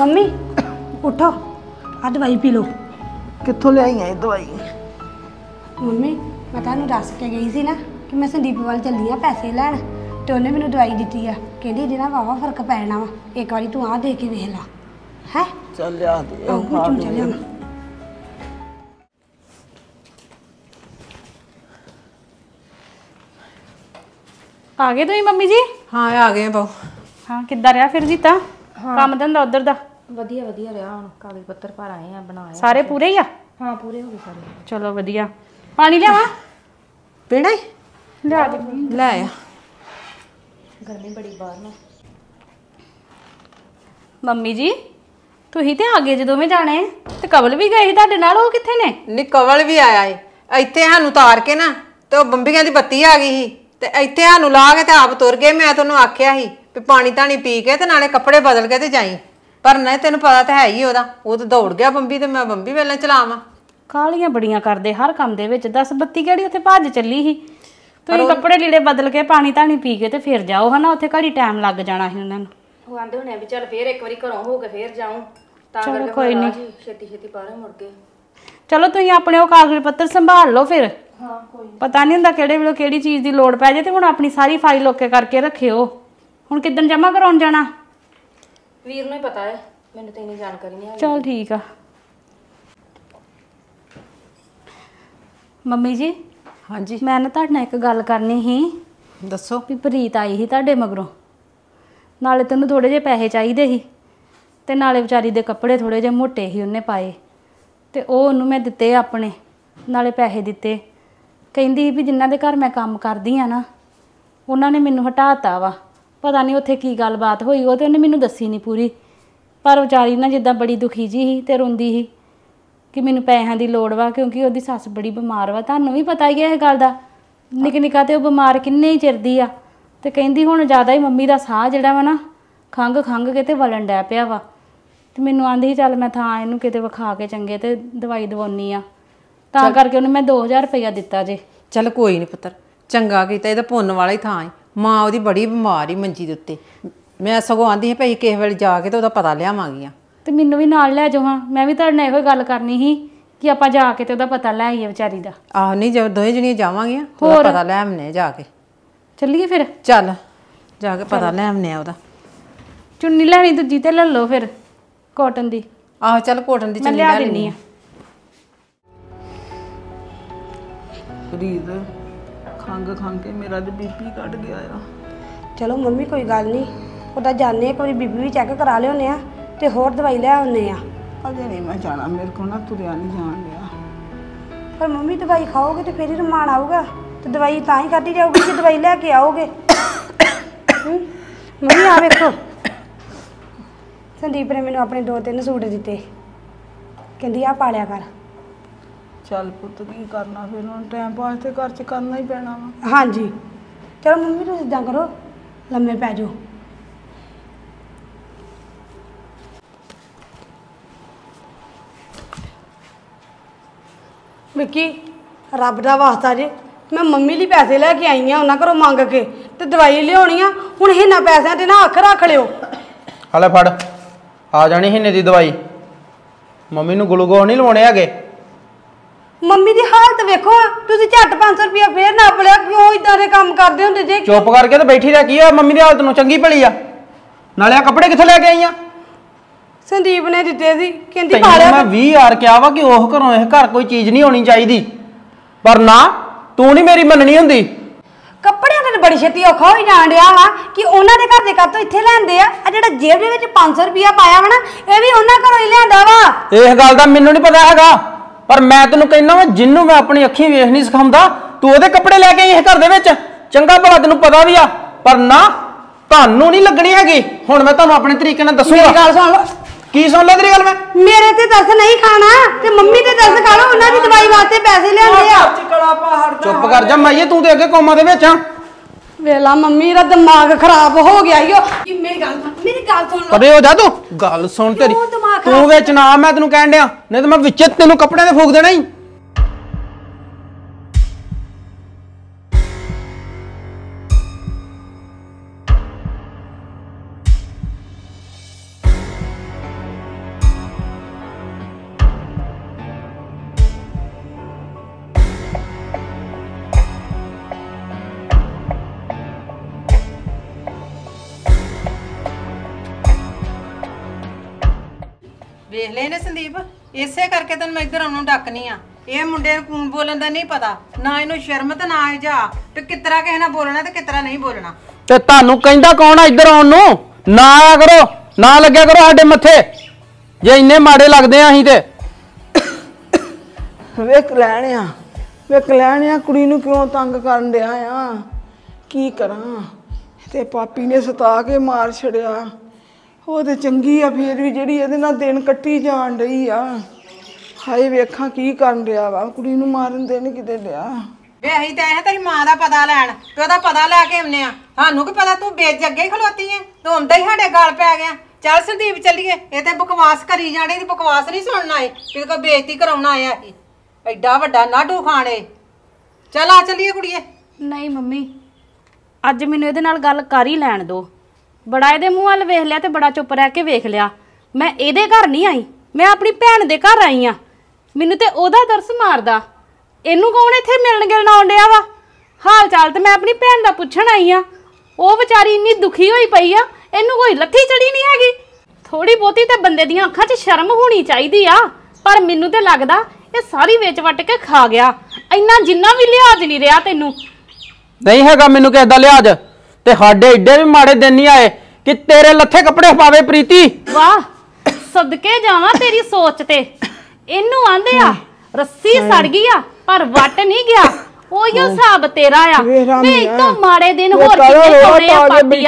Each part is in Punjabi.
मम्मी उठो आ दवाई पी लो। कित्थों लियाई है दवाई? मम्मी मैं तुहानू दस के गई सी ना कि मैं संदीप वाल चली हाँ पैसे लैन, तो उन्हें मैनू दवाई दी है, कहती ਇਹਦੇ ਨਾਲ वावा फर्क पैना वा, एक बारी तू आ दे के वेख ला है। चल लिया दे चल लिया। आ गए तुम मम्मी जी? हाँ आ गए बहु। हाँ किद्दां रहा फिर जीता? हाँ। काम धंधा उधर दा वधिया वधिया रहा, हुण कागज पत्तर भर आए हैं बनाए सारे पूरे ही आ? हाँ पूरे हो गए सारे। चलो वधिया। पानी लियावां? पीना ही लिया दे ले आ, गर्मी बड़ी बाहर ना। मम्मी जी तुसीं ते आ गए जो दोवें जाने, ते कवल भी गए तुहाडे नाल, ਉਹ कित्थे ने? नी कवल भी आया है इत्थे सानू तार के ना, ते ਉਹ ਬੰਬੀਆਂ ਦੀ ਬੱਤੀ ਆ ਗਈ ਸੀ ਤੇ ਇੱਥੇ ਸਾਨੂੰ ਲਾ ਕੇ ਤੇ ਆਪ ਤੁਰ ਗਏ। ਮੈਂ ਤੈਨੂੰ ਆਖਿਆ ਸੀ ਵੀ ਪਾਣੀ ਧਾਣੀ ਪੀ ਕੇ ਤੇ ਨਾਲੇ ਕੱਪੜੇ ਬਦਲ ਕੇ ਤੇ ਜਾਈ, ਪਰ ਨਹੀਂ ਤੈਨੂੰ ਪਤਾ ਤਾਂ ਹੈ ਹੀ ਉਹਦਾ, ਉਹ ਤਾਂ ਦੌੜ ਗਿਆ ਬੰਬੀ ਤੇ ਮੈਂ ਬੰਬੀ ਵੇਲੇ ਚਲਾਵਾਂ। ਕਾਲੀਆਂ ਬੜੀਆਂ ਕਰਦੇ ਹਰ ਕੰਮ ਦੇ ਵਿੱਚ, ਦੱਸ ਬੱਤੀ ਕਿਹੜੀ ਉੱਥੇ ਭੱਜ ਚੱਲੀ ਸੀ। ਤੁਸੀਂ ਕੱਪੜੇ ਲੀੜੇ ਬਦਲ ਕੇ ਪਾਣੀ ਧਾਣੀ ਪੀ ਕੇ ਤੇ ਫਿਰ ਜਾਓ, ਹਨਾ ਉੱਥੇ ਘੜੀ ਟਾਈਮ ਲੱਗ ਜਾਣਾ ਸੀ ਉਹਨਾਂ ਨੂੰ। ਉਹ ਆਂਦੇ ਹੋਣੇ ਵੀ ਚੱਲ ਫੇਰ ਇੱਕ ਵਾਰੀ ਘਰੋਂ ਹੋ ਕੇ ਫੇਰ ਜਾऊं, ਤਾਂ ਚਲੋ ਕੋਈ ਨਹੀਂ, ਛੇਤੀ ਛੇਤੀ ਬਾਹਰ ਮੁੜ ਗਏ। ਚਲੋ ਤੁਸੀਂ ਆਪਣੇ ਉਹ ਕਾਗਜ਼ ਪੱਤਰ ਸੰਭਾਲ ਲਓ ਫਿਰ। ਹਾਂ ਕੋਈ ਪਤਾ ਨਹੀਂ ਹੁੰਦਾ ਕਿਹੜੇ ਵੇਲੇ ਕਿਹੜੀ ਚੀਜ਼ ਦੀ ਲੋੜ ਪੈ ਜੇ, ਤੇ ਹੁਣ ਆਪਣੀ ਸਾਰੀ ਫਾਈਲ ਓਕੇ ਕਰਕੇ ਰੱਖਿਓ। ਹੁਣ ਕਿੱਦਣ ਜਮਾ ਕਰਾਉਣ ਜਾਣਾ? ਵੀਰ ਨੂੰ ਹੀ ਪਤਾ ਹੈ, ਮੈਨੂੰ ਤਾਂ ਇੰਨੀ ਜਾਣਕਾਰੀ ਨਹੀਂ ਹੈ। ਚਲ ਠੀਕ ਆ। ਮੰਮੀ ਜੀ ਹਾਂਜੀ ਮੈਂ ਨਾ ਤੁਹਾਡੇ ਨਾਲ ਇੱਕ ਗੱਲ ਕਰਨੀ ਸੀ। ਦੱਸੋ। ਵੀ ਪ੍ਰੀਤ ਆਈ ਸੀ ਤੁਹਾਡੇ ਮਗਰੋਂ, ਨਾਲੇ ਤੈਨੂੰ ਥੋੜੇ ਜਿਹੇ ਪੈਸੇ ਚਾਹੀਦੇ ਸੀ, ਤੇ ਨਾਲੇ ਵਿਚਾਰੀ ਦੇ ਕੱਪੜੇ ਥੋੜੇ ਜਿਹੇ ਮੋਟੇ ਸੀ ਉਹਨੇ ਪਾਏ, ਤੇ ਉਹ ਉਹਨੂੰ ਮੈਂ ਦਿੱਤੇ ਆਪਣੇ, ਨਾਲੇ ਪੈਸੇ ਦਿੱਤੇ। ਕਹਿੰਦੀ ਸੀ ਵੀ ਜਿਨ੍ਹਾਂ ਦੇ ਘਰ ਮੈਂ ਕੰਮ ਕਰਦੀ ਆ ਨਾ ਉਹਨਾਂ ਨੇ ਮੈਨੂੰ ਹਟਾਤਾ ਵਾ, ਪਤਾ ਨਹੀਂ ਉੱਥੇ ਕੀ ਗੱਲਬਾਤ ਹੋਈ, ਉਹ ਤੇ ਉਹਨੇ ਮੈਨੂੰ ਦੱਸੀ ਨਹੀਂ ਪੂਰੀ। ਪਰ ਵਿਚਾਰੀ ਨਾ ਜਿੱਦਾਂ ਬੜੀ ਦੁਖੀ ਜੀ ਸੀ ਤੇ ਰੋਂਦੀ ਸੀ ਕਿ ਮੈਨੂੰ ਪੈਸਿਆਂ ਦੀ ਲੋੜ ਵਾ, ਕਿਉਂਕਿ ਉਹਦੀ ਸੱਸ ਬੜੀ ਬਿਮਾਰ ਵਾ। ਤੁਹਾਨੂੰ ਵੀ ਪਤਾ ਹੀ ਹੈ ਇਹ ਗੱਲ ਦਾ, ਨਿੱਕਾ ਨਿੱਕਾ ਤੇ ਉਹ ਬਿਮਾਰ ਕਿੰਨੇ ਹੀ ਚਿਰ ਦੀ ਆ। ਤੇ ਕਹਿੰਦੀ ਹੁਣ ਜ਼ਿਆਦਾ ਹੀ ਮੰਮੀ ਦਾ ਸਾਹ ਜਿਹੜਾ ਵਾ ਨਾ ਖੰਘ ਕੇ ਤੇ ਵਲਣ ਡੈ ਪਿਆ ਵਾ, ਤੇ ਮੈਨੂੰ ਆਂਦੀ ਸੀ ਚੱਲ ਮੈਂ ਥਾਂ ਇਹਨੂੰ ਕਿਤੇ ਵਿਖਾ ਕੇ ਚੰਗੇ ਤੇ ਦਵਾਈ ਦਵਾਉਣੀ ਆ, ਤਾਂ ਕਰਕੇ ਉਹਨੂੰ ਮੈਂ 2000 ਰੁਪਇਆ ਦਿੱਤਾ ਜੇ। ਚੱਲ ਕੋਈ ਨਹੀਂ ਪੁੱਤਰ, ਚੰਗਾ ਕੀਤਾ, ਇਹਦਾ ਪੁੰਨ ਵਾਲਾ ਹੀ ਥਾਂ ਹੈ। ਮਾਂ ਉਹਦੀ ਬੜੀ ਬਿਮਾਰ ਹੀ ਮੰਜੀ ਦੇ ਉੱਤੇ, ਮੈਂ ਸਗੋਂ ਆਂਦੀ ਸੀ ਭਈ ਕਿਸੇ ਵੇਲੇ ਜਾ ਕੇ ਤੇ ਉਹਦਾ ਪਤਾ ਲਿਆਵਾਂਗੀਆਂ। ਤੇ ਮੈਨੂੰ ਵੀ ਨਾਲ ਲੈ ਜਾਓ। ਹਾਂ ਮੈਂ ਵੀ ਤੁਹਾਡੇ ਨਾਲ ਇਹੋ ਗੱਲ ਕਰਨੀ ਸੀ ਕਿ ਆਪਾਂ ਜਾ ਕੇ ਤੇ ਉਹਦਾ ਪਤਾ ਲੈ ਆਈਏ ਵਿਚਾਰੀ ਦਾ। ਆਹੋ ਨਹੀਂ ਜਦ ਦੋਵੇਂ ਜਣੀਆਂ ਜਾਵਾਂਗੀਆਂ ਉਹਦਾ ਪਤਾ ਲੈ ਆਉਣੇ ਜਾ ਕੇ। ਚੱਲੀਏ ਫਿਰ? ਚੱਲ ਜਾ ਕੇ ਪਤਾ ਲੈ ਆਉਣੇ ਆ ਉਹਦਾ। ਚੁੰਨੀ ਲੈਣੀ ਦੂਜੀ ਤੇ ਲੈ ਲਓ ਫਿਰ, ਕਾਟਨ ਦੀ। ਆਹੋ ਚੱਲ ਕੋਟਨ ਦੀ ਚੁੰਨੀ ਲੈ ਲੈਣੀ ਆ। ਫਰੀਦ ਖੰਗ ਕੇ ਮੇਰਾ ਤੇ ਬੀਪੀ ਕੱਢ ਗਿਆ ਆ। चलो मम्मी कोई गल नहीं, उदा जाने एक बारी बीबी भी चेक करा लिया ते होर दवाई ले आने आ। अजे नहीं मैं जाना, मेरे को ना तुरिया नहीं जान लिया। पर मम्मी दवाई खाओगे तो फिर ही रमान आऊगा, तो दवाई तां ही खाधी जाऊगी कि दवाई लैके आओगे। मम्मी आ वेखो, संदीप ने मैनू अपने 2-3 सूट दिते, कहंदी आ पा लिया कर। चल पुत्त की करना फिर, हुण टाइम पास तो घर च करना ही पैना वा। हाँ जी चलो मम्मी तुम इदां करो, लम्मे पै जाओ। विक्की रब दा वास्ता जे मैं मम्मी लिए पैसे लैके आई हाँ उन्होंने घरों मंग के, ते दवाई लियानी आ, हुण इन्हां पैसिਆਂ ते ना अख रख लियो। हले फड़ आ जानी हिन्ने दी दवाई, मम्मी नूं ग्लूकोज नहीं लवाने हैगे। मम्मी की हालत वेखो, तुसीं झट 500 रुपया फेर नाप लिया, क्यों इदां दे काम करदे हुंदे जे? चुप करके तो बैठी रह, की है मम्मी दी हालत नूं चंगी भली आ। नाले आ कपड़े कित्थों लैके आई आ? संदीप ने दिते सी, कहंदी तैनूं पा लिया। मैं 20,000 कहा वा कि ओह घरों इह घर कोई चीज़ नहीं होनी चाहिदी, पर ना तू नहीं मेरी मननी हुंदी। कपड़ियां ते बड़ी छेती औखा हो जाण डिया वा कि उन्हां दे घर दे कातों इत्थे लैंदे आ, जेड़ा जेब दे विच 500 रुपया पाया वा ना, इह भी उन्हां घरों ही लिआंदा वा। इस गल दा मैनूं नहीं पता हैगा, पर मैं तैनूं कहना वा जिन्नू मैं अपनी अखीं वेख नहीं सिखाउंदा, तू ओहदे कपड़े लैके आई इस घर दे विच। चंगा भला तैनूं पता भी आ, पर ना तुहानूं नहीं लगनी हैगी। हुण मैं तुहानूं अपने तरीके नाल दस्सूंगा। मेरी गल सुण लो। की सुन ले तेरी गल? मैं मेरे ते दस नहीं खाना ते मम्मी ते दस खा लो, उन्हां दी दवाई वास्ते पैसे लिआंदे आ। चुप कर जा माईए, तू ते अगे कोमा दे विच आ। वेला मम्मी दा दिमाग खराब हो गया ईयो। मेरी गल सुन लो। परे हो जा तू, गल सुन तेरी। तू विच ना, मैं तैनूं कहण डिया, नहीं तो मैं विच तैनूं कपड़े ते फूक देना ही। ਵੇਖ ਲੈ ਨੇ ਸੰਦੀਪ, ਇਸੇ ਕਰਕੇ ਤੈਨੂੰ ਮੈਂ ਇੱਧਰ ਆਉਣ ਨੂੰ ਡੱਕਨੀ ਆ। ਇਹ ਮੁੰਡੇ ਨੂੰ ਕੂਣ ਬੋਲਣ ਦਾ ਨਹੀਂ ਪਤਾ, ਨਾ ਇਹਨੂੰ ਸ਼ਰਮ ਤੇ ਨਾ ਜਾ ਤੇ ਕਿਤਰਾ ਕਿਸੇ ਨਾਲ ਬੋਲਣਾ ਤੇ ਕਿਤਰਾ ਨਹੀਂ ਬੋਲਣਾ। ਤੇ ਤੁਹਾਨੂੰ ਕਹਿੰਦਾ ਕੌਣ ਆ ਇੱਧਰ ਆਉਣ ਨੂੰ? ਨਾ ਆਇਆ ਕਰੋ, ਨਾ ਲੱਗਿਆ ਕਰੋ ਸਾਡੇ ਮੱਥੇ, ਜੇ ਇੰਨੇ ਮਾੜੇ ਲੱਗਦੇ ਆ ਅਸੀਂ ਤੇ। ਵੇਖ ਲੈਣਿਆ ਕੁੜੀ ਨੂੰ ਕਿਉਂ ਤੰਗ ਕਰਨ ਡਿਆ ਆ? ਕੀ ਕਰਾਂ, ਤੇ ਪਾਪੀ ਨੇ ਸਤਾ ਕੇ ਮਾਰ ਛੜਿਆ। ਉਹ ਤੇ ਚੰਗੀ ਆ ਫੇਰ ਵੀ, ਜਿਹੜੀ ਇਹਦੇ ਨਾਲ ਦਿਨ ਕੱਟੀ ਜਾਣ ਡਈ ਆ। ਹਾਏ ਵੇਖਾਂ ਕੀ ਕਰਨ ਡਿਆ ਵਾ, ਕੁੜੀ ਨੂੰ ਮਾਰਨ ਦੇ ਨੀ ਕਿਤੇ ਡਿਆ। ਵੇ ਅਸੀਂ ਤਾਂ ਆਏ ਤੇਰੀ ਮਾਂ ਦਾ ਪਤਾ ਲੈਣ ਤੇ ਉਹਦਾ ਪਤਾ ਲੈ ਕੇ ਆਉਨੇ ਆ। ਸਾਨੂੰ ਕੀ ਪਤਾ ਤੂੰ ਬੇਜ ਅੱਗੇ ਹੀ ਖਲੋਤੀ ਐ, ਤੂੰ ਆਉਂਦਾ ਹੀ ਸਾਡੇ ਗਲ ਪੈ ਗਿਆ। ਚੱਲ ਸੰਦੀਪ ਚੱਲੀਏ, ਇਹ ਤੇ ਬਕਵਾਸ ਕਰੀ ਜਾਣੇ, ਦੀ ਬਕਵਾਸ ਨਹੀਂ ਸੁਣਨਾ ਏ, ਕਿਤੇ ਕੋ ਬੇਇੱਜ਼ਤੀ ਕਰਾਉਣਾ ਆਇਆ ਇਹ ਐਡਾ ਵੱਡਾ ਨਾਡੂ ਖਾਣੇ। ਚੱਲ ਆ ਚੱਲੀਏ ਕੁੜੀਏ। ਨਹੀਂ ਮੰਮੀ, ਅੱਜ ਮੈਨੂੰ ਇਹਦੇ ਨਾਲ ਗੱਲ ਕਰ ਹੀ ਲੈਣ ਦਿਓ। ਬੜਾ ਇਹਦੇ ਮੂੰਹ ਵੱਲ ਵੇਖ ਲਿਆ ਤੇ ਬੜਾ ਚੁੱਪ ਰਹਿ ਕੇ ਵੇਖ ਲਿਆ। ਮੈਂ ਇਹਦੇ ਘਰ ਨਹੀਂ ਆਈ, ਮੈਂ ਆਪਣੀ ਭੈਣ ਦੇ ਘਰ ਆਈ ਆ। ਮੈਨੂੰ ਤੇ ਉਹਦਾ ਤਰਸ ਮਾਰਦਾ, ਇਹਨੂੰ ਕੌਣ ਇੱਥੇ ਮਿਲਣ ਗਿਲਣ ਆਉਣ ਡਿਆ ਵਾ? ਹਾਲ ਚਾਲ ਤੇ ਮੈਂ ਆਪਣੀ ਭੈਣ ਦਾ ਪੁੱਛਣ ਆਈ ਆ। ਉਹ ਵਿਚਾਰੀ ਇੰਨੀ ਦੁਖੀ ਹੋਈ ਪਈ ਆ, ਇਹਨੂੰ ਕੋਈ ਲੱਥੀ ਚੜੀ ਨਹੀਂ ਹੈਗੀ। ਥੋੜੀ ਬਹੁਤੀ ਤੇ ਬੰਦੇ ਦੀਆਂ ਅੱਖਾਂ 'ਚ ਸ਼ਰਮ ਹੋਣੀ ਚਾਹੀਦੀ ਆ, ਪਰ ਮੈਨੂੰ ਤੇ ਲੱਗਦਾ ਇਹ ਸਾਰੀ ਵੇਚ ਵੱਟ ਕੇ ਖਾ ਗਿਆ। ਇੰਨਾ ਜਿੰਨਾ ਵੀ ਲਿਹਾਜ਼ ਨਹੀਂ ਰਿਹਾ ਤੈਨੂੰ। ਨਹੀਂ ਹੈਗਾ ਮੈਨੂੰ ਕਿਸੇ ਦਾ ਲਿਹਾਜ਼, ਤੇ ਸਾਡੇ ਏਡੇ ਵੀ ਮਾੜੇ ਦਿਨ ਨਹੀਂ ਆਏ ਕਿ ਤੇਰੇ ਲੱਥੇ ਕੱਪੜੇ ਪਾਵੇ ਪ੍ਰੀਤੀ। ਵਾਹ, ਸਦਕੇ ਜਾਵਾਂ ਤੇਰੀ ਸੋਚ ਤੇ। ਇਹਨੂੰ ਆਂਦੇ ਆ ਰੱਸੀ ਸੜ ਗਈ ਆ ਪਰ ਵੱਟ ਨਹੀਂ ਗਿਆ। ਉਹੀ ਹਿਸਾਬ ਤੇਰਾ ਆ। ਵੇ ਇਤੋਂ ਮਾੜੇ ਦਿਨ ਹੋਰ ਕਿੰਨੇ ਸੋਹਣੇ ਆ ਪਾਪੀਆ।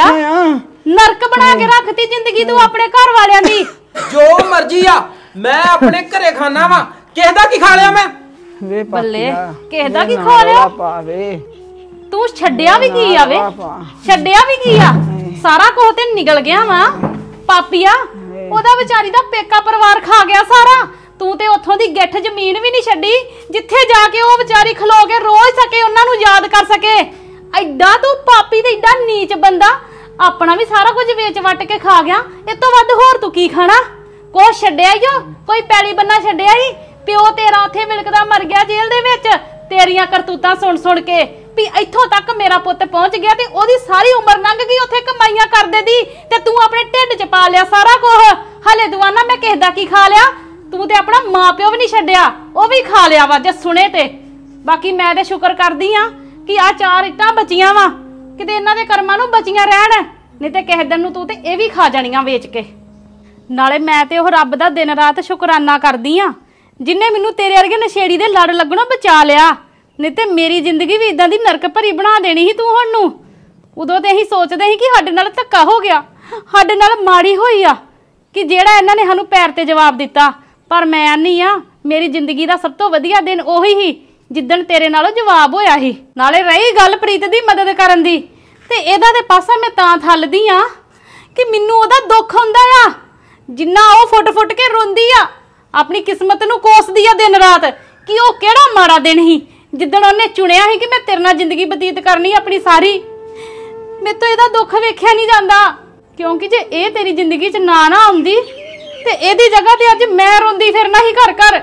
ਨਰਕ ਬਣਾ ਕੇ ਰੱਖਤੀ ਜ਼ਿੰਦਗੀ ਤੂੰ ਆਪਣੇ ਘਰ ਵਾਲਿਆਂ ਦੀ। ਜੋ ਮਰਜ਼ੀ ਆ, ਮੈਂ ਆਪਣੇ ਘਰੇ ਖਾਣਾ ਵਾ, ਕਿਸੇ ਦਾ ਕੀ ਖਾ ਲਿਆ ਮੈਂ? ਵੇ ਬੱਲੇ, ਕਿਸੇ ਦਾ ਕੀ ਖਾ ਲਿਆ? ਪਾਵੇ ਤੂੰ ਛੱਡਿਆ ਵੀ ਕੀ ਆਵੇ? ਛੱਡਿਆ ਵੀ ਕੀ ਆ? ਸਾਰਾ ਕੁਝ ਤੇ ਨਿਕਲ ਗਿਆ ਵਾ ਪਾਪੀਆ। ਉਹਦਾ ਵਿਚਾਰੀ ਦਾ ਪੇਕਾ ਪਰਿਵਾਰ ਖਾ ਗਿਆ ਸਾਰਾ। ਤੂੰ ਤੇ ਉੱਥੋਂ ਦੀ ਗਿੱਠ ਜ਼ਮੀਨ ਵੀ ਨਹੀਂ ਛੱਡੀ ਜਿੱਥੇ ਜਾ ਕੇ ਉਹ ਵਿਚਾਰੀ ਖਲੋ ਕੇ ਰੋਜ਼ ਸਕੇ ਉਹਨਾਂ ਨੂੰ ਯਾਦ ਕਰ ਸਕੇ। ਐਡਾ ਤੂੰ ਪਾਪੀ ਤੇ ਐਡਾ ਨੀਚ ਬੰਦਾ, ਆਪਣਾ ਵੀ ਸਾਰਾ ਕੁਝ ਵੇਚ ਵੱਟ ਕੇ ਖਾ ਗਿਆ। ਇਸ ਤੋਂ ਵੱਧ ਹੋਰ ਤੂੰ ਕੀ ਖਾਣਾ? ਕੁਛ ਛੱਡਿਆ ਈ ਓ? ਕੋਈ ਪੈਲੀ ਬੰਨਾ ਛੱਡਿਆ ਹੀ? ਪਿਓ ਤੇਰਾ ਉੱਥੇ ਮਿਲਕਦਾ ਮਰ ਗਿਆ ਜੇਲ੍ਹ ਦੇ ਵਿੱਚ, ਤੇਰੀਆਂ ਕਰਤੂਤਾਂ ਸੁਣ ਸੁਣ ਕੇ ਵੀ ਇੱਥੋਂ ਤੱਕ ਮੇਰਾ ਪੁੱਤ ਪਹੁੰਚ ਗਿਆ ਤੇ ਉਹਦੀ ਸਾਰੀ ਉਮਰ ਲੰਘ ਗਈ ਉੱਥੇ ਕਮਾਈਆਂ ਕਰਦੇ ਦੀ, ਤੇ ਤੂੰ ਆਪਣੇ ਢਿੱਡ 'ਚ ਪਾ ਲਿਆ ਸਾਰਾ ਕੁਝ। ਹਲੇ ਦੁਆਨਾ ਮੈਂ ਕਿਸੇ ਦਾ ਕੀ ਖਾ ਲਿਆ? ਤੂੰ ਤੇ ਆਪਣਾ ਮਾਂ ਪਿਓ ਵੀ ਨਹੀਂ ਛੱਡਿਆ, ਉਹ ਵੀ ਖਾ ਲਿਆ ਵਾ ਜੇ ਸੁਣੇ ਤੇ। ਬਾਕੀ ਮੈਂ ਤੇ ਸ਼ੁਕਰ ਕਰਦੀ ਆ ਕਿ ਆ 4 ਇੱਟਾਂ ਬਚੀਆਂ ਵਾ, ਕਿਤੇ ਇਹਨਾਂ ਦੇ ਕਰਮਾਂ ਨੂੰ ਬਚੀਆਂ ਰਹਿਣ, ਨਹੀਂ ਤੇ ਕਿਸੇ ਦਿਨ ਨੂੰ ਤੂੰ ਤੇ ਇਹ ਵੀ ਖਾ ਜਾਣੀਆਂ ਵੇਚ ਕੇ। ਨਾਲੇ ਮੈਂ ਤੇ ਉਹ ਰੱਬ ਦਾ ਦਿਨ ਰਾਤ ਸ਼ੁਕਰਾਨਾ ਕਰਦੀ ਆ ਜਿਨੇ ਮੈਨੂੰ ਤੇਰੇ ਵਰਗੇ ਨਸ਼ੇੜੀ ਦੇ ਲੜ ਲੱਗਣੋਂ ਬਚਾ ਲਿਆ, ਨਹੀਂ ਤੇ ਮੇਰੀ ਜ਼ਿੰਦਗੀ ਵੀ ਇਦਾਂ ਦੀ ਨਰਕ ਭਰੀ ਬਣਾ ਦੇਣੀ ਸੀ ਤੂੰ ਹੁਣ ਨੂੰ। ਉਦੋਂ ਤੇ ਅਸੀਂ ਸੋਚਦੇ ਸੀ ਕਿ ਸਾਡੇ ਨਾਲ ਧੱਕਾ ਹੋ ਗਿਆ, ਸਾਡੇ ਨਾਲ ਮਾੜੀ ਹੋਈ ਆ ਕਿ ਜਿਹੜਾ ਇਹਨਾਂ ਨੇ ਸਾਨੂੰ ਪੈਰ ਤੇ ਜਵਾਬ ਦਿੱਤਾ। ਪਰ ਮੈਂ ਆਨੀ ਆ ਮੇਰੀ ਜ਼ਿੰਦਗੀ ਦਾ ਸਭ ਤੋਂ ਵਧੀਆ ਦਿਨ ਉਹੀ ਸੀ ਜਿੱਦਣ ਤੇਰੇ ਨਾਲੋਂ ਜਵਾਬ ਹੋਇਆ ਸੀ। ਨਾਲੇ ਰਹੀ ਗੱਲ ਪ੍ਰੀਤ ਦੀ ਮਦਦ ਕਰਨ ਦੀ, ਤੇ ਇਹਦਾ ਤੇ ਪਾਸਾ ਮੈਂ ਤਾਂ ਥੱਲਦੀ ਆ ਕਿ ਮੈਨੂੰ ਉਹਦਾ ਦੁੱਖ ਹੁੰਦਾ ਆ ਜਿੰਨਾ ਉਹ ਫੁੱਟ ਫੁੱਟ ਕੇ ਰੋਂਦੀ ਆ, ਆਪਣੀ ਕਿਸਮਤ ਨੂੰ ਕੋਸਦੀ ਆ ਦਿਨ ਰਾਤ ਕਿ ਉਹ ਕਿਹੜਾ ਮਾੜਾ ਦਿਨ ਸੀ ਜਿੱਦਣ ਉਹਨੇ ਚੁਣਿਆ ਸੀ ਕਿ ਮੈਂ ਤੇਰੇ ਨਾਲ ਜ਼ਿੰਦਗੀ ਬਤੀਤ ਕਰਨੀ ਆਪਣੀ ਸਾਰੀ। ਮੇਰੇ ਤੋਂ ਇਹਦਾ ਦੁੱਖ ਵੇਖਿਆ ਨਹੀਂ ਜਾਂਦਾ, ਕਿਉਂਕਿ ਜੇ ਇਹ ਤੇਰੀ ਜ਼ਿੰਦਗੀ 'ਚ ਨਾ ਆਉਂਦੀ ਤੇ ਇਹਦੀ ਜਗ੍ਹਾ ਤੇ ਅੱਜ ਮੈਂ ਰੋਂਦੀ ਫਿਰਨਾ ਹੀ ਘਰ ਘਰ।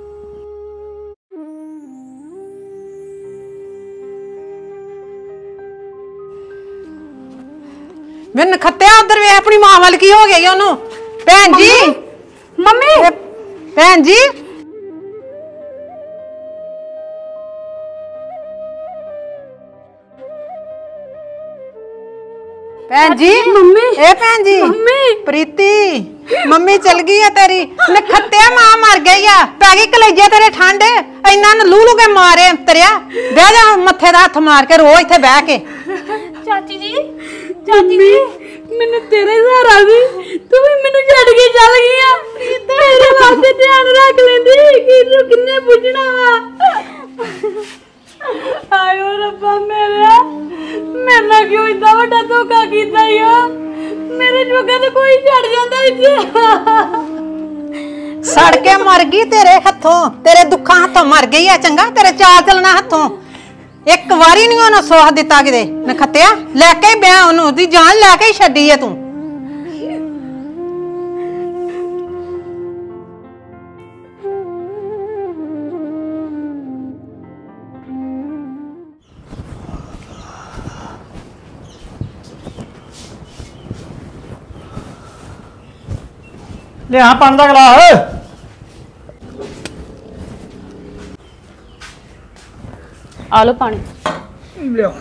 ਮੈਂ ਨਖੱਤਿਆ ਉਧਰ ਵੇ ਆਪਣੀ ਮਾਂ ਵੱਲ ਕੀ ਹੋ ਗਿਆ ਉਹਨੂੰ? ਭੈਣ ਜੀ, ਮੰਮੀ, ਭੈਣ ਜੀ, ਭੈਣ ਜੀ, ਮੰਮੀ, ਇਹ ਭੈਣ ਜੀ, ਮੰਮੀ, ਪ੍ਰੀਤੀ ਮੰਮੀ ਚਲ ਗਈ ਆ ਤੇਰੀ। ਨਖੱਤਿਆ ਮਾਂ ਮਰ ਗਈ ਆ, ਪੈ ਗਈ ਕਲੇਜੇ ਤੇਰੇ ਠੰਡ, ਇੰਨਾ ਨੂੰ ਲੂ ਕੇ ਮਾਰੇ ਤਰਿਆ। ਬਹਿ ਜਾ ਮੱਥੇ ਦਾ ਹੱਥ ਮਾਰ ਕੇ ਰੋ ਇੱਥੇ ਬਹਿ ਕੇ। ਚਾਚੀ ਜੀ, ਚਾਚੀ ਜੀ, ਮੈਨੂੰ ਤੇਰੇ ਸਹਾਰਾ ਵੀ ਤੂੰ ਵੀ ਮੈਨੂੰ ਛੱਡ ਕੇ ਚੱਲ ਗਈ ਆ। ਮੇਰੇ ਵਾਸਤੇ ਧਿਆਨ ਰੱਖ ਲੈਂਦੀ ਕਿ ਤੂੰ ਕਿੰਨੇ ਪੁੱਛਣਾ ਵਾ। ਆਇਓ ਰੱਬਾ ਮੇਰਾ, ਮੇਰੇ ਨਾਲ ਕਿਉਂ ਇੰਨਾ ਵੱਡਾ ਧੋਖਾ ਕੀਤਾ ਈ? ਮੇਰੇ ਜੋਗਾ ਤੇ ਕੋਈ ਛੱਡ ਜਾਂਦਾ ਇੱਥੇ। ਸੜ ਕੇ ਮਰ ਗਈ ਤੇਰੇ ਹੱਥੋਂ, ਤੇਰੇ ਦੁੱਖਾਂ ਹੱਥੋਂ ਮਰ ਗਈ ਆ। ਚੰਗਾ ਤੇਰੇ ਚਾਲ ਚੱਲਣਾ ਹੱਥੋਂ ਇੱਕ ਵਾਰੀ ਨਹੀਂ ਉਹਨੂੰ ਸੋਹ ਦਿੱਤਾ ਕਿਤੇ। ਨਖੱਤਿਆ ਲੈ ਕੇ ਹੀ ਬਿਆ ਉਹਨੂੰ, ਉਹਦੀ ਜਾਨ ਲੈ ਕੇ ਹੀ ਛੱਡੀ ਆ ਤੂੰ। ਲਿਆ ਪਾਣੀ ਦਾ ਗਲਾਸ। ਆ ਲਓ ਪਾਣੀ। ਲਿਆ।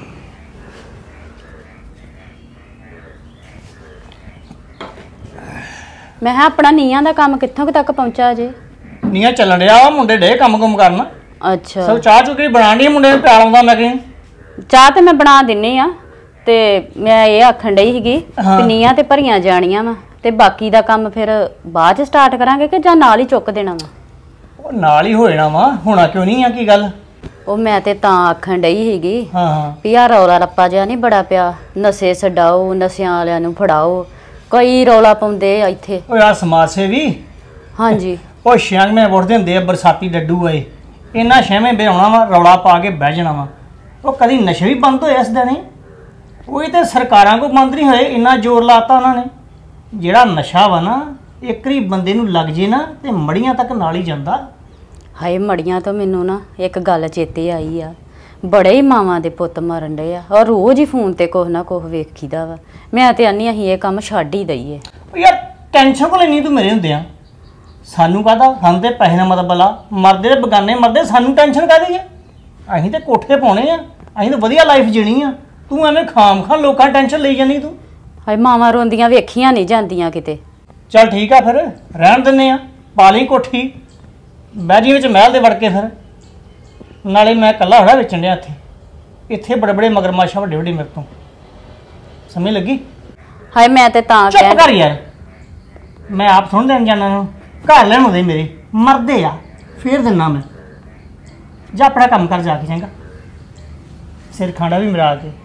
ਮੈਂ ਕਿਹਾ ਆਪਣਾ ਨੀਹਾਂ ਦਾ ਕੰਮ ਕਿੱਥੋਂ ਕੁ ਤੱਕ ਪਹੁੰਚਾ ਜੇ? ਨੀਆਂ ਚੱਲਣ ਡਿਆ ਵਾ, ਮੁੰਡੇ ਡੇ ਕੰਮ ਕਰਨ। ਅੱਛਾ, ਸਭ ਚਾਹ ਚੁੱਕੀ ਬਣਾਉਣ ਡਈ, ਮੁੰਡੇ ਨੂੰ ਪਿਆਲ ਆਉਂਦਾ ਮੈਂ ਕਿ ਚਾਹ ਤੇ ਮੈਂ ਬਣਾ ਦਿੰਨੀ ਆ। ਤੇ ਮੈਂ ਇਹ ਆਖਣ ਡਈ ਸੀਗੀ ਹਾਂ। ਕਿ ਨੀਹਾਂ ਤੇ ਭਰੀਆਂ ਜਾਣੀਆਂ ਵਾ ਤੇ ਬਾਕੀ ਦਾ ਕੰਮ ਫਿਰ ਬਾਅਦ ਚ ਸਟਾਰਟ ਕਰਾਂਗੇ ਕਿ ਜਾਂ ਨਾਲ ਹੀ ਚੁੱਕ ਦੇਣਾ ਵਾ? ਉਹ ਨਾਲ ਹੀ ਹੋ ਜਾਣਾ ਵਾ, ਹੋਣਾ ਕਿਉਂ ਨਹੀਂ ਆ, ਕੀ ਗੱਲ? ਉਹ ਮੈਂ ਤੇ ਤਾਂ ਆਖਣ ਡਈ ਸੀਗੀ ਹਾਂ ਹਾਂ। ਵੀ ਆਹ ਰੌਲਾ ਰੱਪਾ ਜਿਹਾ ਨਹੀਂ ਬੜਾ ਪਿਆ, ਨਸ਼ੇ ਛਡਾਓ, ਨਸ਼ਿਆਂ ਵਾਲਿਆਂ ਨੂੰ ਫੜਾਓ, ਕਈ ਰੌਲਾ ਪਾਉਂਦੇ ਆ ਇੱਥੇ। ਉਹ ਯਾਰ ਸਮਾਜ ਸੇਵੀ, ਹਾਂਜੀ, ਉਹ ਛਿਆਂਗਵੇਂ ਵੋਟਦੇ ਹੁੰਦੇ ਆ, ਬਰਸਾਤੀ ਡੱਡੂ ਆਏ, ਇਹਨਾਂ ਛੇਵੇਂ ਬਿਆਉਣਾ ਵਾ, ਰੌਲਾ ਪਾ ਕੇ ਬਹਿ ਜਾਣਾ ਵਾ। ਉਹ ਕਦੀ ਨਸ਼ੇ ਵੀ ਬੰਦ ਹੋਏ ਇਸ ਦਿਨ? ਉਹੀ ਤੇ ਸਰਕਾਰਾਂ ਕੋ ਬੰਦ ਨਹੀਂ ਹੋਏ, ਇੰਨਾ ਜ਼ੋਰ ਲਾਤਾ ਉਹਨਾਂ ਨੇ। ਜਿਹੜਾ ਨਸ਼ਾ ਵਾ ਨਾ, ਇੱਕ ਵਾਰੀ ਬੰਦੇ ਨੂੰ ਲੱਗ ਜੇ ਨਾ ਤੇ ਮੜੀਆਂ ਤੱਕ ਨਾਲ ਹੀ ਜਾਂਦਾ। ਹਾਏ ਮੜੀਆਂ ਤੋਂ ਮੈਨੂੰ ਨਾ ਇੱਕ ਗੱਲ ਚੇਤੇ ਆਈ ਆ। ਬੜੇ ਹੀ ਮਾਵਾਂ ਦੇ ਪੁੱਤ ਮਰਨ ਡਏ ਆ ਔਰ ਰੋਜ਼ ਹੀ ਫੋਨ ਤੇ ਕੁਛ ਨਾ ਕੁਛ ਵੇਖੀਦਾ ਵਾ। ਮੈਂ ਤੇ ਆਨੀ ਅਸੀਂ ਇਹ ਕੰਮ ਛੱਡ ਹੀ ਦਈਏ। ਉਹ ਯਾਰ ਟੈਨਸ਼ਨ ਕੋ ਲੈਣੀ ਤੂੰ ਮੇਰੇ ਹੁੰਦੇ ਆ, ਸਾਨੂੰ ਕਾਹਦਾ? ਸਾਨੂੰ ਤੇ ਪੈਸੇ ਨਾਲ ਮਤਲਬ ਬਲਾ, ਮਰਦੇ ਤੇ ਬਗਾਨੇ ਮਰਦੇ, ਸਾਨੂੰ ਟੈਨਸ਼ਨ ਕਾਹਦੀ ਹੈ? ਅਸੀਂ ਤੇ ਕੋਠੇ ਪਾਉਣੇ ਆ, ਅਸੀਂ ਤਾਂ ਵਧੀਆ ਲਾਈਫ ਜੀਣੀ ਆ। ਤੂੰ ਐਵੇਂ ਖਾਮ ਖਾਂ ਲੋਕਾਂ ਟੈਨਸ਼ਨ ਲਈ ਜਾਂਦੀ ਤੂੰ। ਹਾਏ ਮਾਵਾਂ ਰੋਂਦੀਆਂ ਵੇਖੀਆਂ ਨਹੀਂ ਜਾਂਦੀਆਂ ਕਿਤੇ। ਚੱਲ ਠੀਕ ਆ, ਫਿਰ ਰਹਿਣ ਦਿੰਦੇ ਆ, ਪਾ ਲਈ ਕੋਠੀ, ਬਹਿ ਜੀ ਵਿੱਚ ਮਹਿਲ ਦੇ ਵੜ ਕੇ। ਫਿਰ ਨਾਲੇ ਮੈਂ ਇਕੱਲਾ ਹੋਣਾ ਵੇਚਣ ਡਿਆ ਇੱਥੇ ਬੜੇ ਬੜੇ ਮਗਰਮੱਛ ਵੱਡੇ ਵੱਡੇ ਮੇਰੇ ਤੋਂ, ਸਮਝ ਲੱਗੀ? ਹਾਏ ਮੈਂ ਤੇ ਤਾਂ ਚੁੱਪ ਕਰ ਯਾਰ, ਮੈਂ ਆਪ ਸੁਣ ਦੇਣ ਜਾਣਾ ਨੂੰ, ਘਰ ਲੈਣ ਆਉਂਦੇ ਮੇਰੇ ਮਰਦੇ ਆ, ਫੇਰ ਦਿੰਨਾ ਮੈਂ। ਜਾ ਆਪਣਾ ਕੰਮ ਕਰ ਜਾ ਕੇ, ਚੰਗਾ? ਸਿਰ ਖਾਣਾ ਵੀ ਮਿਲਾ ਕੇ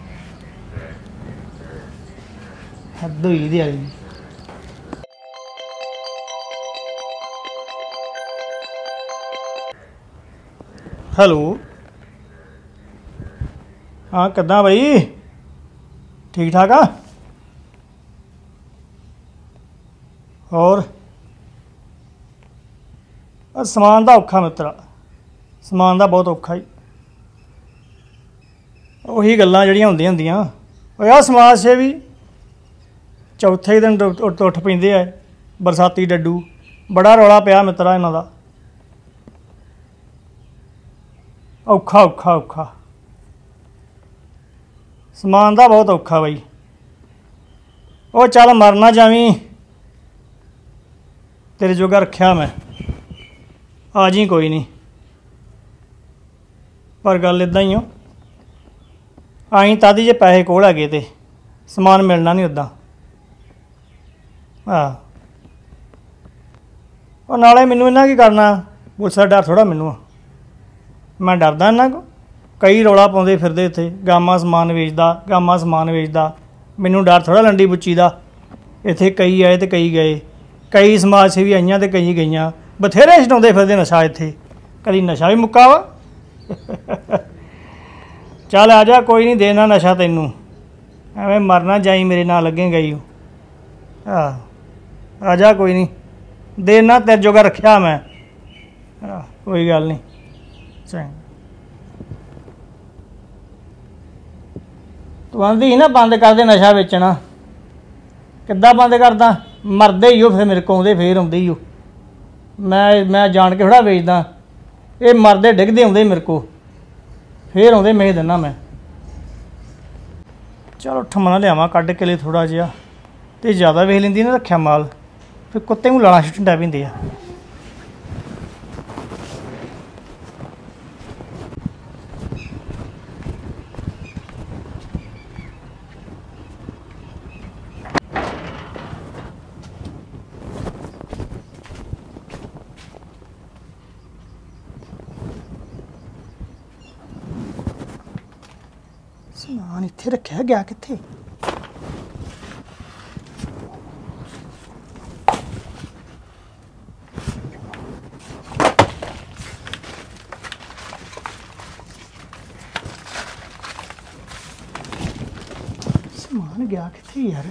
ਹੱਦ ਹੋਈ ਦੀ ਵਾਲੀ। ਹੈਲੋ, ਹਾਂ ਕਿੱਦਾਂ ਬਈ? ਠੀਕ ਠਾਕ ਆ? ਹੋਰ ਸਮਾਨ ਦਾ ਔਖਾ ਮਿੱਤਰਾ, ਸਮਾਨ ਦਾ ਬਹੁਤ ਔਖਾ ਹੀ। ਉਹੀ ਗੱਲਾਂ ਜਿਹੜੀਆਂ ਹੁੰਦੀਆਂ ਉਹ ਆ ਸਮਾਜ ਸੇਵੀ ਚੌਥੇ ਹੀ ਦਿਨ ਉੱਠ ਪੈਂਦੇ ਆ, ਬਰਸਾਤੀ ਡੱਡੂ। ਬੜਾ ਰੌਲਾ ਪਿਆ ਮਿੱਤਰਾ ਇਹਨਾਂ ਦਾ, ਔਖਾ ਔਖਾ ਔਖਾ। ਸਮਾਨ ਦਾ ਬਹੁਤ ਔਖਾ ਬਈ। ਉਹ ਚੱਲ ਮਰ ਨਾ ਜਾਵੀਂ, ਤੇਰੇ ਜੋਗਾ ਰੱਖਿਆ ਮੈਂ, ਆ ਜੀ ਕੋਈ ਨਹੀਂ। ਪਰ ਗੱਲ ਇੱਦਾਂ ਹੀ ਹੋ, ਆਈ ਤਾਦੀ ਜੇ ਪੈਸੇ ਕੋਲ ਹੈਗੇ ਤੇ ਸਮਾਨ ਮਿਲਣਾ ਨਹੀਂ ਉੱਦਾਂ। ਹਾਂ, ਉਹ ਨਾਲੇ ਮੈਨੂੰ ਇਹਨਾਂ ਕੀ ਕਰਨਾ, ਪੁਲਿਸ ਦਾ ਡਰ ਥੋੜ੍ਹਾ ਮੈਨੂੰ ਆ। ਮੈਂ ਡਰਦਾ ਇਹਨਾਂ ਕੋ, ਕਈ ਰੌਲਾ ਪਾਉਂਦੇ ਫਿਰਦੇ ਇੱਥੇ, ਗਾਮਾ ਸਮਾਨ ਵੇਚਦਾ, ਗਾਮਾ ਸਮਾਨ ਵੇਚਦਾ। ਮੈਨੂੰ ਡਰ ਥੋੜ੍ਹਾ ਲੰਡੀ ਬੁੱਚੀ ਦਾ। ਇੱਥੇ ਕਈ ਆਏ ਤੇ ਕਈ ਗਏ, ਕਈ ਸਮਾਜ ਸੇਵੀ ਆਈਆਂ ਤੇ ਕਈ ਗਈਆਂ। ਬਥੇਰੇ ਛਡਾਉਂਦੇ ਫਿਰਦੇ ਨਸ਼ਾ ਇੱਥੇ, ਕਦੀ ਨਸ਼ਾ ਵੀ ਮੁੱਕਾ ਵਾ। ਚੱਲ ਆ ਜਾ, ਕੋਈ ਨਹੀਂ ਦੇਣਾ ਨਸ਼ਾ ਤੈਨੂੰ, ਐਵੇਂ ਮਰਨਾ ਜਾਈ ਮੇਰੇ ਨਾਲ ਲੱਗੇਗਾ ਹੀ। ਆ ਜਾ, ਕੋਈ ਨਹੀਂ ਦੇਣਾ, ਤੇਰੇ ਜੋਗਾ ਰੱਖਿਆ ਮੈਂ। ਕੋਈ ਗੱਲ ਨਹੀਂ, ਚੰਗਾ। ਤੂੰ ਆਂਦੀ ਸੀ ਨਾ ਬੰਦ ਕਰ ਦੇ ਨਸ਼ਾ ਵੇਚਣਾ, ਕਿੱਦਾਂ ਬੰਦ ਕਰਦਾ? ਮਰਦੇ ਹੀ ਉਹ ਫਿਰ ਮੇਰੇ ਕੋਲ ਆਉਂਦੇ, ਫੇਰ ਆਉਂਦੇ ਹੀ ਉਹ। ਮੈਂ ਜਾਣ ਕੇ ਥੋੜ੍ਹਾ ਵੇਚਦਾ, ਇਹ ਮਰਦੇ ਡਿੱਗਦੇ ਆਉਂਦੇ ਮੇਰੇ ਕੋਲ, ਫੇਰ ਆਉਂਦੇ ਮੈਂ ਦਿੰਦਾ ਮੈਂ। ਚਲੋ ਠਮਣਾ ਲਿਆਵਾਂ ਕੱਢ ਕੇ ਲਈ ਥੋੜ੍ਹਾ ਜਿਹਾ, ਤੇ ਜ਼ਿਆਦਾ ਵੇਖ ਲੈਂਦੀ ਨਾ ਰੱਖਿਆ ਮਾਲ, ਫਿਰ ਕੁੱਤੇ ਨੂੰ ਲਾਣਾ ਛੁੱਟਣ ਡੈ ਪੈਂਦੇ ਆ। ਸਮਾਨ ਇੱਥੇ ਰੱਖਿਆ, ਗਿਆ ਕਿੱਥੇ? ਸਮਾਨ ਗਿਆ ਕਿੱਥੇ ਯਾਰ?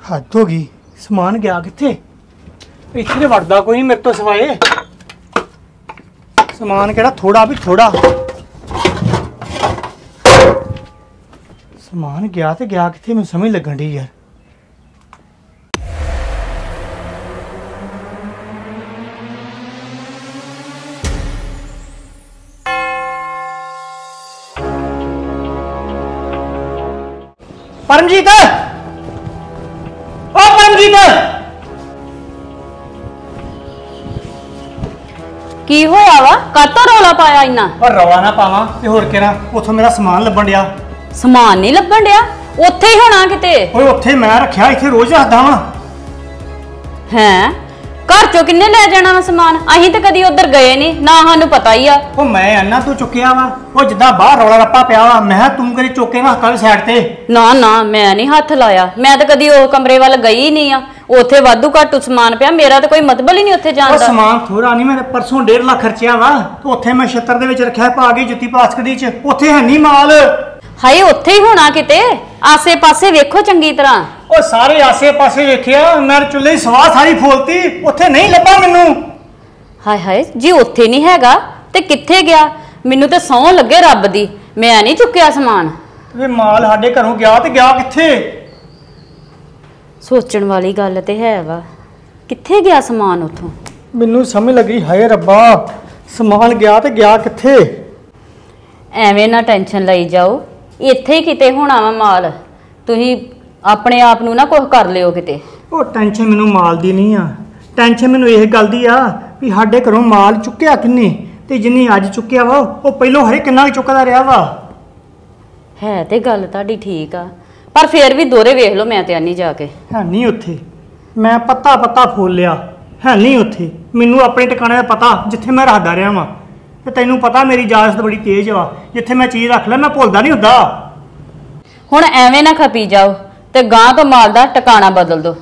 ਹੱਦ ਹੋ ਗਈ ਸਮਾਨ ਗਿਆ ਕਿੱਥੇ ਇੱਥੇ ਤੇ ਵੜਦਾ ਕੋਈ ਨਹੀਂ ਮੇਰੇ ਤੋਂ ਸਿਵਾਏ ਸਮਾਨ ਕਿਹੜਾ ਥੋੜਾ ਵੀ ਥੋੜਾ ਸਮਾਨ ਗਿਆ ਤੇ ਗਿਆ ਕਿੱਥੇ ਮੈਨੂੰ ਸਮਝ ਲੱਗਣ ਦੀ ਯਾਰ परमजीत ओ परमजीत ਕੀ ਹੋਇਆ ਵਾ ਕਾਤੋਂ ਰੌਲਾ ਪਾਇਆ ਇੰਨਾ और रवा ना पावा ते होर केरा उथों मेरा समान लभण डिया ਸਮਾਨ ਨਹੀਂ ਲੱਭਣ ਡਿਆ ਉੱਥੇ ਹੀ ਹੋਣਾ ਕਿਤੇ ओए उत्थे मैं रखया इत्थे रोज रखदा वां ਹੈ ਘਰ ਚੋਂ ਕਿੰਨੇ ਲੈ ਜਾਣਾ ਵਾ ਸਮਾਨ ਅਸੀਂ ਤਾਂ ਕਦੀ ਉਧਰ ਗਏ ਨਹੀਂ ਨਾ ਸਾਨੂੰ ਪਤਾ ਹੀ ਆ ओ मैं अन्ना तू चुक्या वा ओ जिद्दां बाहर रौला रप्पा पिया वा मैं तू करी चुके ना हक्का साइड ते ਨਾ ਨਾ ਮੈਂ ਨਹੀਂ ਹੱਥ ਲਾਇਆ ਮੈਂ ਤਾਂ ਕਦੀ ਉਹ ਕਮਰੇ ਵੱਲ ਗਈ ਨਹੀਂ ਆ ਉੱਥੇ ਵਾਧੂ ਘਾਟੂ ਸਮਾਨ ਪਿਆ ਮੇਰਾ ਤਾਂ ਕੋਈ ਮਤਲਬ ਹੀ ਨਹੀਂ ਉੱਥੇ ਜਾਣ ओ ਦਾ समान थोड़ा नहीं मैं परसों 1.5 लाख खर्चिया वा तो उत्थे मैं छत्तर दे विच रखया पा के जुत्ती प्लास्टिक दी च उत्थे है नहीं माल ਹਾਏ ਉੱਥੇ ਹੀ ਹੋਣਾ ਕਿਤੇ ਆਸੇ-ਪਾਸੇ ਵੇਖੋ ਚੰਗੀ ਤਰ੍ਹਾਂ ਉਹ ਸਾਰੇ ਆਸੇ-ਪਾਸੇ ਵੇਖਿਆ ਮੈਂ ਚੁੱਲ੍ਹੇ ਦੀ ਸਵਾਹ ਸਾਰੀ ਫੋਲਤੀ ਉੱਥੇ ਨਹੀਂ ਲੱਭਾ ਮੈਨੂੰ ਹਾਏ ਹਾਏ ਜੀ ਉੱਥੇ ਨਹੀਂ ਹੈਗਾ ਤੇ ਕਿੱਥੇ ਗਿਆ ਮੈਨੂੰ ਤੇ ਸੌਂ ਲੱਗੇ ਰੱਬ ਦੀ ਮੈਂ ਨਹੀਂ ਚੁੱਕਿਆ ਸਮਾਨ ਵੇ ਮਾਲ ਸਾਡੇ ਘਰੋਂ ਗਿਆ ਤੇ ਗਿਆ ਕਿੱਥੇ ਸੋਚਣ ਵਾਲੀ ਗੱਲ ਤੇ ਹੈ ਵਾ ਕਿੱਥੇ ਗਿਆ ਸਮਾਨ ਉਥੋਂ ਮੈਨੂੰ ਸਮਝ ਲੱਗੀ ਹਾਏ ਰੱਬਾ ਸਮਾਨ ਗਿਆ ਤੇ ਗਿਆ ਕਿੱਥੇ ਐਵੇਂ ਨਾ ਟੈਨਸ਼ਨ ਲਈ ਜਾਓ ਇੱਥੇ ਹੀ ਕਿਤੇ ਹੋਣਾ ਵਾ ਮਾਲ ਤੁਸੀਂ ਆਪਣੇ ਆਪ ਨੂੰ ਨਾ ਕੁਝ ਕਰ ਲਿਓ ਕਿਤੇ ਉਹ ਟੈਨਸ਼ਨ ਮੈਨੂੰ ਮਾਲ ਦੀ ਨਹੀਂ ਆ ਟੈਨਸ਼ਨ ਮੈਨੂੰ ਇਹ ਗੱਲ ਦੀ ਆ ਵੀ ਸਾਡੇ ਘਰੋਂ ਮਾਲ ਚੁੱਕਿਆ ਕਿੰਨੇ ਤੇ ਜਿੰਨੀ ਅੱਜ ਚੁੱਕਿਆ ਵਾ ਉਹ ਪਹਿਲੋਂ ਹਰੇ ਕਿੰਨਾ ਚੁੱਕਦਾ ਰਿਹਾ ਵਾ ਹੈ ਤੇ ਗੱਲ ਤੁਹਾਡੀ ਠੀਕ ਆ ਪਰ ਫੇਰ ਵੀ ਦੋਰੇ ਵੇਖ ਲਓ ਮੈਂ ਤੇ ਆਨੀ ਜਾ ਕੇ ਹੈ ਨਹੀਂ ਉੱਥੇ ਮੈਂ ਪੱਤਾ ਪੱਤਾ ਫੋਲ ਲਿਆ ਹੈ ਨਹੀਂ ਉੱਥੇ ਮੈਨੂੰ ਆਪਣੇ ਟਿਕਾਣੇ ਦਾ ਪਤਾ ਜਿੱਥੇ ਮੈਂ ਰੱਖਦਾ ਰਿਹਾ ਵਾਂ ਤੇ ਤੈਨੂੰ ਪਤਾ ਮੇਰੀ ਇਜਾਜ਼ਤ ਬੜੀ ਤੇਜ਼ ਵਾ ਜਿੱਥੇ ਮੈਂ ਚੀਜ਼ ਰੱਖ ਲੈ ਮੈਂ ਭੁੱਲਦਾ ਨਹੀਂ ਹੁੰਦਾ ਹੁਣ ਐਵੇਂ ਨਾ ਖਪੀ ਜਾਓ ਤੇ ਗਾਂ ਤੋਂ ਮਾਲ ਦਾ ਟਿਕਾਣਾ ਬਦਲ ਦਿਓ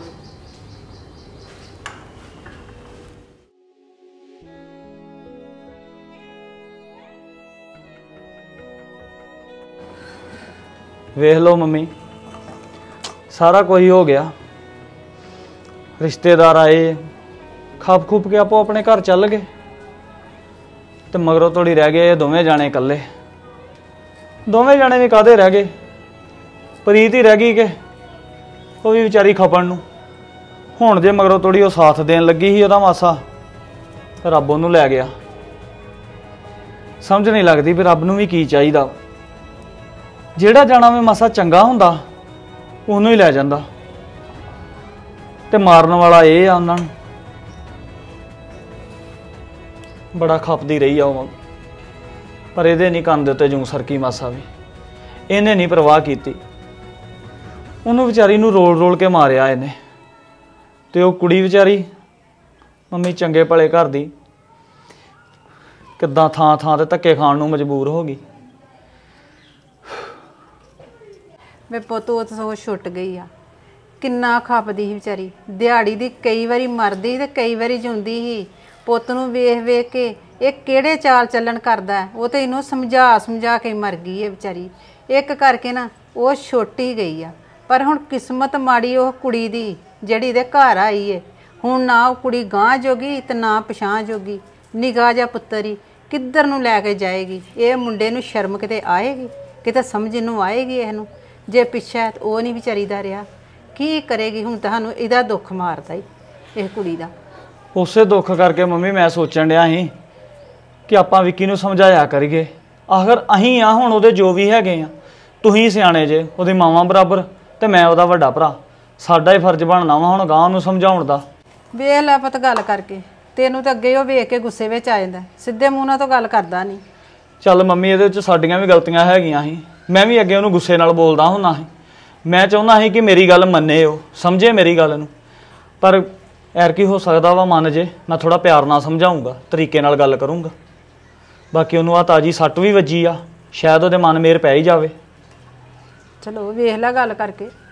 ਵੇਖ ਲਓ ਮੰਮੀ ਸਾਰਾ ਕੁਝ ਹੋ ਗਿਆ ਰਿਸ਼ਤੇਦਾਰ ਆਏ ਖਾਪ ਖੂਪ ਕੇ ਆਪੋ ਆਪਣੇ ਘਰ ਚੱਲ ਗਏ ਤੇ ਮਗਰੋਂ ਤੋੜੀ ਰਹਿ ਗਏ ਇਹ ਦੋਵੇਂ ਜਾਣੇ ਇਕੱਲੇ ਦੋਵੇਂ ਜਾਣੇ ਵੀ ਕਾਹਦੇ ਰਹਿ ਗਏ ਪ੍ਰੀਤ ਹੀ ਰਹਿ ਗਈ ਕਿ ਉਹ ਵੀ ਵਿਚਾਰੀ ਖਪਣ ਨੂੰ ਹੁਣ ਜੇ ਮਗਰੋਂ ਤੋੜੀ ਉਹ ਸਾਥ ਦੇਣ ਲੱਗੀ ਸੀ ਉਹਦਾ ਮਾਸਾ ਰੱਬ ਉਹਨੂੰ ਲੈ ਗਿਆ ਸਮਝ ਨਹੀਂ ਲੱਗਦੀ ਵੀ ਰੱਬ ਨੂੰ ਵੀ ਕੀ ਚਾਹੀਦਾ ਜਿਹੜਾ ਜਾਣਾ ਵੀ ਮਾਸਾ ਚੰਗਾ ਹੁੰਦਾ ਉਹਨੂੰ ਹੀ ਲੈ ਜਾਂਦਾ ਤੇ ਮਾਰਨ ਵਾਲਾ ਇਹ ਆ ਉਹਨਾਂ ਨੂੰ ਬੜਾ ਖਪਦੀ ਰਹੀ ਆ ਉਹ ਪਰ ਇਹਦੇ ਨਹੀਂ ਕੰਨ ਦੇ ਉੱਤੇ ਜੂੰ ਸਰਕੀ ਮਾਸਾ ਵੀ ਇਹਨੇ ਨਹੀਂ ਪਰਵਾਹ ਕੀਤੀ ਉਹਨੂੰ ਵਿਚਾਰੀ ਨੂੰ ਰੋਲ ਰੋਲ ਕੇ ਮਾਰਿਆ ਇਹਨੇ ਤੇ ਉਹ ਕੁੜੀ ਵਿਚਾਰੀ ਮੰਮੀ ਚੰਗੇ ਭਲੇ ਘਰ ਦੀ ਕਿੱਦਾਂ ਥਾਂ ਥਾਂ ਤੇ ਧੱਕੇ ਖਾਣ ਨੂੰ ਮਜਬੂਰ ਹੋ ਗਈ ਵੇ ਪੁੱਤ ਉਹ ਤਾਂ ਸਗੋਂ ਛੁੱਟ ਗਈ ਆ ਕਿੰਨਾ ਖਪਦੀ ਸੀ ਵਿਚਾਰੀ ਦਿਹਾੜੀ ਦੀ ਕਈ ਵਾਰੀ ਮਰਦੀ ਤੇ ਕਈ ਵਾਰੀ ਜਿਉਂਦੀ ਸੀ ਪੁੱਤ ਨੂੰ ਵੇਖ ਵੇਖ ਕੇ ਇਹ ਕਿਹੜੇ ਚਾਲ ਚੱਲਣ ਕਰਦਾ ਉਹ ਤੇ ਇਹਨੂੰ ਸਮਝਾ ਕੇ ਮਰ ਗਈ ਹੈ ਵਿਚਾਰੀ ਇੱਕ ਕਰਕੇ ਨਾ ਉਹ ਛੁੱਟੀ ਗਈ ਆ ਪਰ ਹੁਣ ਕਿਸਮਤ ਮਾੜੀ ਉਹ ਕੁੜੀ ਦੀ ਜਿਹੜੀ ਇਹਦੇ ਘਰ ਆਈ ਏ ਹੁਣ ਨਾ ਉਹ ਕੁੜੀ ਗਾਂਹ ਜੋਗੀ ਤੇ ਨਾ ਪਛਾਂ ਜੋਗੀ ਨਿਗਾਹ ਜਾ ਪੁੱਤਰੀ ਕਿੱਧਰ ਨੂੰ ਲੈ ਕੇ ਜਾਏਗੀ ਇਹ ਮੁੰਡੇ ਨੂੰ ਸ਼ਰਮ ਕਿਤੇ ਆਏਗੀ ਕਿਤੇ ਸਮਝ ਨੂੰ ਆਏਗੀ ਇਹਨੂੰ ਜੇ ਪਿੱਛੇ ਉਹ ਨਹੀਂ ਵਿਚਾਰੀ ਦਾ ਰਿਹਾ ਕੀ ਕਰੇਗੀ ਹੁਣ ਤੁਹਾਨੂੰ ਇਹਦਾ ਦੁੱਖ ਮਾਰਦਾ ਈ ਇਹ ਕੁੜੀ ਦਾ ਉਸੇ ਦੁੱਖ ਕਰਕੇ ਮੰਮੀ ਮੈਂ ਸੋਚਣ ਡਿਆ ਸੀ ਕਿ ਆਪਾਂ ਵਿੱਕੀ ਨੂੰ ਸਮਝਾਇਆ ਕਰੀਏ ਆਖਰ ਅਸੀਂ ਆ ਹੁਣ ਉਹਦੇ ਜੋ ਵੀ ਹੈਗੇ ਆ ਤੁਸੀਂ ਸਿਆਣੇ ਜੇ ਉਹਦੀ ਮਾਵਾਂ ਬਰਾਬਰ ਤੇ ਮੈਂ ਉਹਦਾ ਵੱਡਾ ਭਰਾ ਸਾਡਾ ਹੀ ਫਰਜ਼ ਬਣਨਾ ਵਾ ਹੁਣ ਗਾਂ ਉਹਨੂੰ ਸਮਝਾਉਣ ਦਾ ਵੇਖ ਲੈ ਪੁੱਤ ਗੱਲ ਕਰਕੇ ਤੈਨੂੰ ਤਾਂ ਅੱਗੇ ਉਹ ਵੇਖ ਕੇ ਗੁੱਸੇ ਵਿੱਚ ਆ ਜਾਂਦਾ ਸਿੱਧੇ ਮੂੰਹ ਨਾਲ ਤਾਂ ਗੱਲ ਕਰਦਾ ਨਹੀਂ ਚੱਲ ਮੰਮੀ ਇਹਦੇ ਵਿੱਚ ਸਾਡੀਆਂ ਵੀ ਗਲਤੀਆਂ ਹੈਗੀਆਂ ਸੀ ਮੈਂ ਵੀ ਅੱਗੇ ਉਹਨੂੰ ਗੁੱਸੇ ਨਾਲ ਬੋਲਦਾ ਹੁੰਦਾ ਸੀ ਮੈਂ ਚਾਹੁੰਦਾ ਸੀ ਕਿ ਮੇਰੀ ਗੱਲ ਮੰਨੇ ਉਹ ਸਮਝੇ ਮੇਰੀ ਗੱਲ ਨੂੰ ਪਰ ਐਰ ਕੀ ਹੋ ਸਕਦਾ ਵਾ ਮੰਨ ਜੇ ਮੈਂ ਥੋੜਾ ਪਿਆਰ ਨਾਲ ਸਮਝਾਉਂਗਾ ਤਰੀਕੇ ਨਾਲ ਗੱਲ ਕਰੂੰਗਾ ਬਾਕੀ ਉਹਨੂੰ ਆ ਤਾਜੀ ਸੱਟ ਵੀ ਵੱਜੀ ਆ ਸ਼ਾਇਦ ਉਹਦੇ ਮਨ ਮੇਰ ਪੈ ਹੀ ਜਾਵੇ ਚਲੋ ਵੇਖ ਲੈ ਗੱਲ ਕਰਕੇ